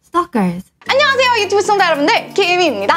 Stalkers. 안녕하세요 유튜브 시청자 여러분들, 김입니다.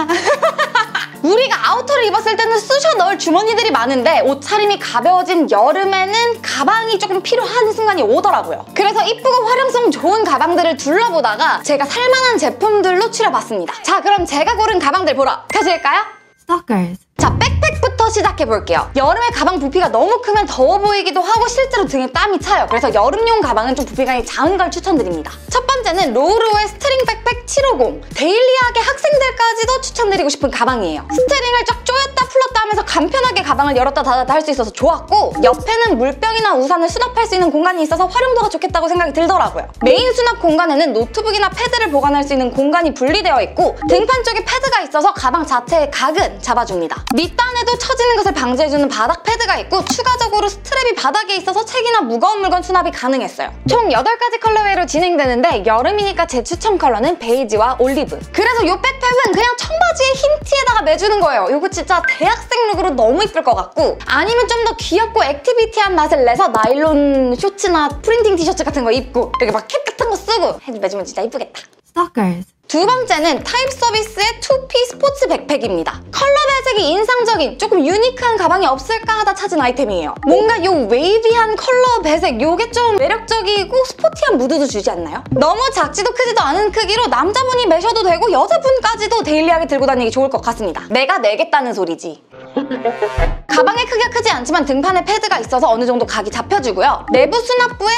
우리가 아우터를 입었을 때는 쑤셔 넣을 주머니들이 많은데 옷차림이 가벼워진 여름에는 가방이 조금 필요한 순간이 오더라고요. 그래서 이쁘고 활용성 좋은 가방들을 둘러보다가 제가 살만한 제품들로 추려봤습니다. 자, 그럼 제가 고른 가방들 보러 가실까요? Stalkers. 자, 백팩부터 시작해볼게요. 여름에 가방 부피가 너무 크면 더워 보이기도 하고 실제로 등에 땀이 차요. 그래서 여름용 가방은 좀 부피감이 작은 걸 추천드립니다. 첫 번째는 로우로의 스트링 백팩 750. 데일리하게 학생들까지도 추천드리고 싶은 가방이에요. 스트링을 쫙 조였다 풀었다 하면서 간편하게 가방을 열었다 닫았다 할 수 있어서 좋았고, 옆에는 물병이나 우산을 수납할 수 있는 공간이 있어서 활용도가 좋겠다고 생각이 들더라고요. 메인 수납 공간에는 노트북이나 패드를 보관할 수 있는 공간이 분리되어 있고, 등판 쪽에 패드가 있어서 가방 자체의 각은 잡아줍니다. 밑단에도 처지는 것을 방지해주는 바닥 패드가 있고, 추가적으로 스트랩이 바닥에 있어서 책이나 무거운 물건 수납이 가능했어요. 총 8가지 컬러웨이로 진행되는데 여름이니까 제 추천 컬러는 베이지와 올리브. 그래서 이 백팩은 그냥 청바지에 흰 티에다가 매주는 거예요. 이거 진짜 대학생 룩으로 너무 이쁠 것 같고, 아니면 좀 더 귀엽고 액티비티한 맛을 내서 나일론 쇼츠나 프린팅 티셔츠 같은 거 입고 이렇게 막 캡 같은 거 쓰고 매주면 진짜 이쁘겠다. Stalkers. 두 번째는 타입 서비스의 2P 스포츠 백팩입니다. 컬러 배색이 인상적인 조금 유니크한 가방이 없을까 하다 찾은 아이템이에요. 뭔가 요 웨이비한 컬러 배색 요게 좀 매력적이고 스포티한 무드도 주지 않나요? 너무 작지도 크지도 않은 크기로 남자분이 매셔도 되고 여자분까지도 데일리하게 들고 다니기 좋을 것 같습니다. 내가 내겠다는 소리지. 가방의 크기가 크지 않지만 등판에 패드가 있어서 어느 정도 각이 잡혀주고요. 내부 수납부에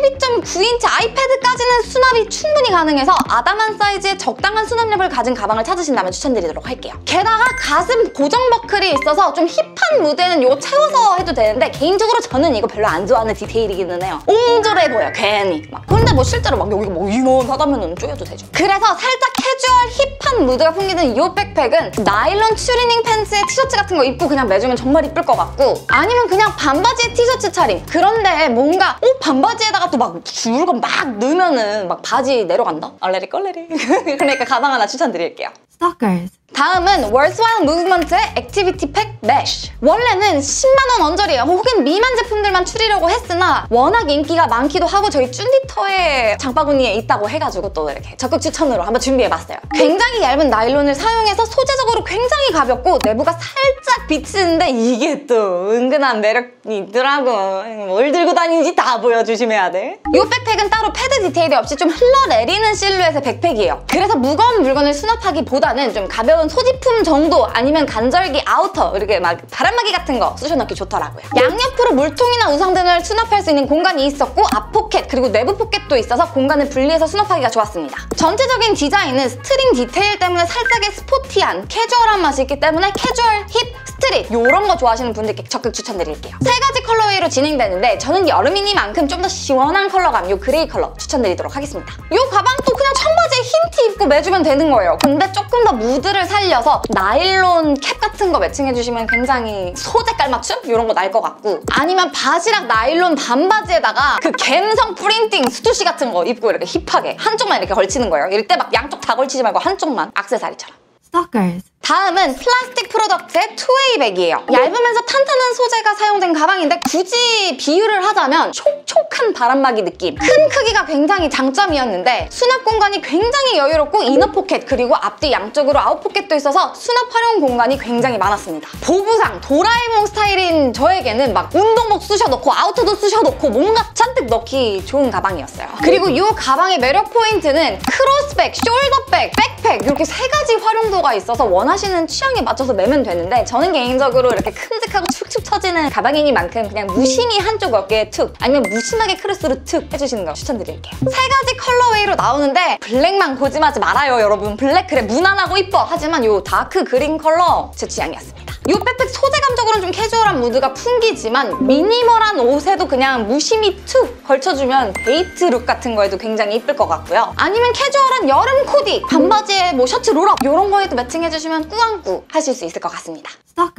12.9인치 아이패드까지는 수납이 충분히 가능해서 아담한 사이즈의 적당한 수납력을 가진 가방을 찾으신다면 추천드리도록 할게요. 게다가 가슴 고정 버클이 있어서 좀 힙한 무드에는 이거 채워서 해도 되는데, 개인적으로 저는 이거 별로 안 좋아하는 디테일이기는 해요. 옹졸해 보여 괜히 막. 근데 뭐 실제로 막 여기가 뭐 이만하다면 쪼여도 되죠. 그래서 살짝 캐주얼 힙한 무드가 풍기는 이 백팩은 나일론 추리닝 팬츠에 티셔츠 같은 거 입고 그냥 매주면 정말 이쁠 것 같고, 아니면 그냥 반바지에 티셔츠 차림. 그런데 뭔가 반바지에다가 또 막 물건 막 넣으면은 막 바지 내려간다? 얼레리 껄레리. 그러니까 가방 하나 추천드릴게요. Stalkers. 다음은 월스와일 무브먼트의 액티비티 팩 매쉬. 원래는 10만원 언저리예요. 혹은 미만 제품들만 추리려고 했으나 워낙 인기가 많기도 하고 저희 쭌디터의 장바구니에 있다고 해가지고 또 이렇게 적극 추천으로 한번 준비해봤어요. 굉장히 얇은 나일론을 사용해서 소재적으로 굉장히 가볍고 내부가 살짝 비치는데 이게 또 은근한 매력이 있더라고. 뭘 들고 다니는지 다 보여주시면 돼. 이 백팩은 따로 패드 디테일이 없이 좀 흘러내리는 실루엣의 백팩이에요. 그래서 무거운 물건을 수납하기보다는 좀 가벼운 소지품 정도, 아니면 간절기 아우터, 이렇게 막 바람막이 같은 거 쑤셔넣기 좋더라고요. 양옆으로 물통이나 우산 등을 수납할 수 있는 공간이 있었고, 앞포켓 그리고 내부 포켓도 있어서 공간을 분리해서 수납하기가 좋았습니다. 전체적인 디자인은 스트링 디테일 때문에 살짝의 스포티한 캐주얼한 맛이 있기 때문에 캐주얼, 힙, 스트릿 이런 거 좋아하시는 분들께 적극 추천드릴게요. 3가지 컬러웨이로 진행되는데 저는 여름이니만큼 좀 더 시원한 컬러감, 요 그레이 컬러 추천드리도록 하겠습니다. 이 가방도 그냥 청바지에 흰 티 입고 매주면 되는 거예요. 근데 조금 더 무드를 살려서 나일론 캡 같은 거 매칭해주시면 굉장히 소재 깔맞춤? 이런 거 날 것 같고, 아니면 바지락 나일론 반바지에다가 그 갬성 프린팅 스투시 같은 거 입고 이렇게 힙하게 한쪽만 이렇게 걸치는 거예요. 이럴 때 막 양쪽 다 걸치지 말고 한쪽만, 액세서리처럼. Stalkers. 다음은 플라스틱 프로덕트의 투웨이 백이에요. 얇으면서 탄탄한 소재가 사용된 가방인데 굳이 비유를 하자면 촉촉한 바람막이 느낌. 큰 크기가 굉장히 장점이었는데 수납 공간이 굉장히 여유롭고 이너 포켓 그리고 앞뒤 양쪽으로 아웃 포켓도 있어서 수납 활용 공간이 굉장히 많았습니다. 보부상 도라에몽 스타일인 저에게는 막 운동복 쑤셔넣고 아우터도 쑤셔넣고 뭔가 잔뜩 넣기 좋은 가방이었어요. 그리고 이 가방의 매력 포인트는 크로스백, 숄더백, 백팩 이렇게 3가지 활용도가 있어서 원하시는 취향에 맞춰서 매면 되는데, 저는 개인적으로 이렇게 큼직하고 축축 처지는 가방이니만큼 그냥 무심히 한쪽 어깨에 툭, 아니면 무심하게 크로스로 툭 해주시는 거 추천드릴게요. 3가지 컬러웨이로 나오는데 블랙만 고집하지 말아요 여러분. 블랙 그래 무난하고 이뻐. 하지만 요 다크 그린 컬러 제 취향이었습니다. 이 백팩 소재감적으로는 좀 캐주얼한 무드가 풍기지만 미니멀한 옷에도 그냥 무심히 툭 걸쳐주면 데이트 룩 같은 거에도 굉장히 이쁠 것 같고요. 아니면 캐주얼한 여름 코디, 반바지에 뭐 셔츠 롤업 이런 거에도 매칭해주시면 꾸안꾸 하실 수 있을 것 같습니다. Stalkers.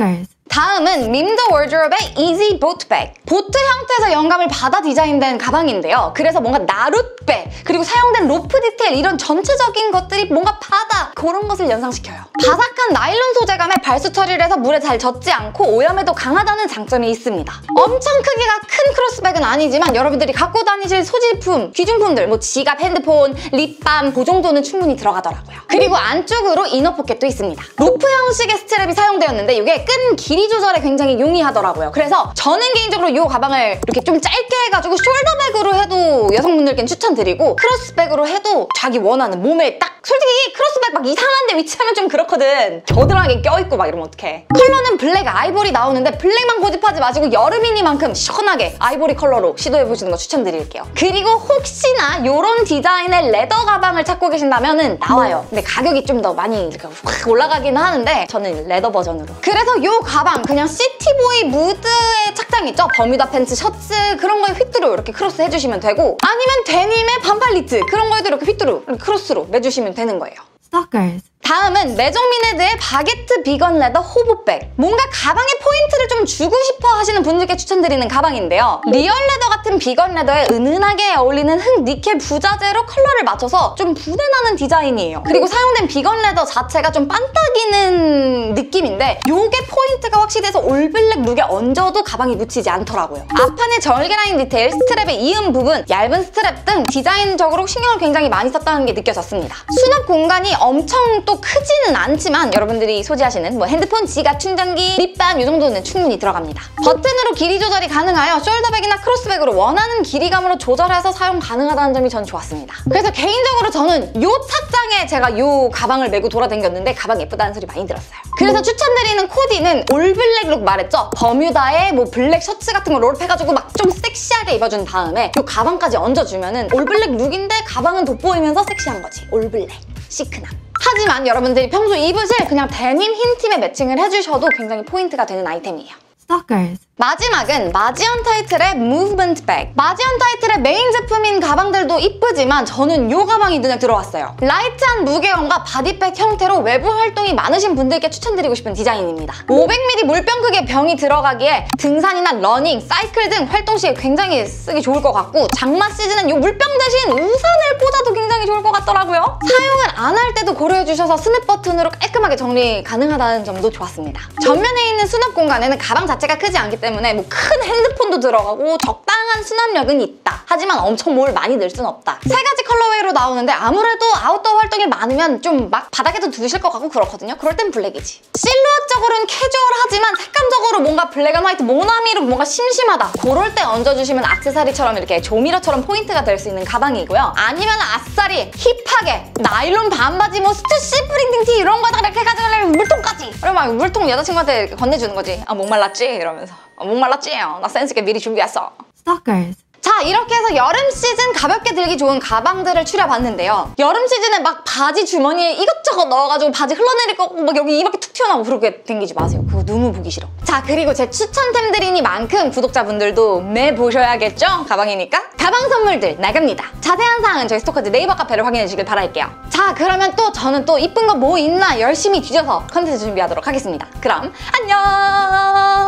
다음은 밈드 월드롭의 Easy Boat Bag. 보트 형태에서 영감을 받아 디자인된 가방인데요. 그래서 뭔가 나룻배, 그리고 사용된 로프 디테일 이런 전체적인 것들이 뭔가 바다 그런 것을 연상시켜요. 바삭한 나일론 소재감의 발수 처리를 해서 물에 잘 젖지 않고 오염에도 강하다는 장점이 있습니다. 엄청 크기가 큰 크로스백은 아니지만 여러분들이 갖고 다니실 소지품, 귀중품들, 뭐 지갑, 핸드폰, 립밤 그 정도는 충분히 들어가더라고요. 그리고 안쪽으로 이너 포켓도 있습니다. 로프 형식의 스트랩이 사용되었는데 이게 끈 길이 조절에 굉장히 용이하더라고요. 그래서 저는 개인적으로 이 가방을 이렇게 좀 짧게 해가지고 숄더백으로 해도 여성분들께는 추천드리고 크로스백으로 해도 자기 원하는 몸에 딱 솔직히 크로스백 막 이상한 데 위치하면 좀 그렇거든. 겨드랑이에 껴있고 막 이러면 어떡해. 컬러는 블랙 아이보리 나오는데 블랙만 고집하지 마시고 여름이니만큼 시원하게 아이보리 컬러로 시도해보시는 거 추천드릴게요. 그리고 혹시나 이런 디자인의 레더 가방을 찾고 계신다면 나와요. 근데 가격이 좀 더 많이 이렇게 확 올라가기는 하는데 저는 레더 버전으로. 그래서 이 가방 그냥 시티보이 무드의 착장 있죠? 버뮤다 팬츠, 셔츠 그런 거에 휘뚜루 이렇게 크로스 해주시면 되고 아니면 데님의 반팔 니트 그런 거에도 이렇게 휘뚜루 크로스로 매주시면 되는 거예요. Stalkers. 다음은 메종미네드의 바게트 비건 레더 호보백. 뭔가 가방에 포인트를 좀 주고 싶어 하시는 분들께 추천드리는 가방인데요. 리얼 레더 같은 비건 레더에 은은하게 어울리는 흑 니켈 부자재로 컬러를 맞춰서 좀 분해나는 디자인이에요. 그리고 사용된 비건 레더 자체가 좀 반딱이는 느낌인데 요게 포인트가 확실해서 올블랙 룩에 얹어도 가방이 묻히지 않더라고요. 앞판의 절개 라인 디테일, 스트랩의 이음 부분, 얇은 스트랩 등 디자인적으로 신경을 굉장히 많이 썼다는 게 느껴졌습니다. 수납 공간이 엄청 또 크지는 않지만 여러분들이 소지하시는 뭐 핸드폰, 지갑, 충전기, 립밤 이 정도는 충분히 들어갑니다. 버튼으로 길이 조절이 가능하여 숄더백이나 크로스백으로 원하는 길이감으로 조절해서 사용 가능하다는 점이 전 좋았습니다. 그래서 개인적으로 저는 이 착장에 제가 이 가방을 메고 돌아다녔는데 가방 예쁘다는 소리 많이 들었어요. 그래서 추천드리는 코디는 올블랙 룩 말했죠? 버뮤다에 뭐 블랙 셔츠 같은 거 롤업해가지고 막 좀 섹시하게 입어준 다음에 이 가방까지 얹어주면은 올블랙 룩인데 가방은 돋보이면서 섹시한 거지. 올블랙, 시크남. 하지만 여러분들이 평소 입으실 그냥 데님 흰 팁에 매칭을 해주셔도 굉장히 포인트가 되는 아이템이에요. Stalkers. 마지막은 마지언 타이틀의 무브먼트 백. 마지언 타이틀의 메인 제품인 가방들도 이쁘지만 저는 이 가방이 눈에 들어왔어요. 라이트한 무게감과 바디백 형태로 외부 활동이 많으신 분들께 추천드리고 싶은 디자인입니다. 500ml 물병 크기의 병이 들어가기에 등산이나 러닝, 사이클 등 활동 시에 굉장히 쓰기 좋을 것 같고 장마 시즌은 이 물병 대신 우산을 꽂아도 굉장히 좋을 것 같더라고요. 사용을 안 할 때도 고려해주셔서 스냅 버튼으로 깔끔하게 정리 가능하다는 점도 좋았습니다. 전면에 있는 수납 공간에는 가방 자체가 크지 않기 때문에 뭐 큰 핸드폰도 들어가고 적당한 수납력은 있다. 하지만 엄청 뭘 많이 넣을 순 없다. 3가지 컬러웨이로 나오는데 아무래도 아웃도어 활동이 많으면 좀 막 바닥에도 두실 것 같고 그렇거든요. 그럴 땐 블랙이지. 실루엣적으로는 캐주얼하지만 색감적으로 뭔가 블랙 앤 화이트 모나미로 뭔가 심심하다. 그럴 때 얹어주시면 액세서리처럼 이렇게 조미료처럼 포인트가 될 수 있는 가방이고요. 아니면 아싸리 힙하게 나일론 반바지 뭐 스투시 프린팅 티 이런 거다가 이렇게 해가지고 물통까지. 그리고 막 물통 여자친구한테 이렇게 건네주는 거지. 아 목말랐지? 이러면서. 목말랐지? 나 센스있게 미리 준비했어. Stalkers. 자, 이렇게 해서 여름 시즌 가볍게 들기 좋은 가방들을 추려봤는데요. 여름 시즌에 막 바지 주머니에 이것저것 넣어가지고 바지 흘러내릴 거고 막 여기 이밖에 툭 튀어나오고 그렇게 댕기지 마세요. 그거 너무 보기 싫어. 자, 그리고 제 추천템들이니만큼 구독자분들도 매보셔야겠죠? 가방이니까. 가방 선물들 나갑니다. 자세한 사항은 저희 스토커즈 네이버 카페를 확인해 주길 바랄게요. 자, 그러면 또 저는 또 이쁜 거 뭐 있나 열심히 뒤져서 컨텐츠 준비하도록 하겠습니다. 그럼 안녕!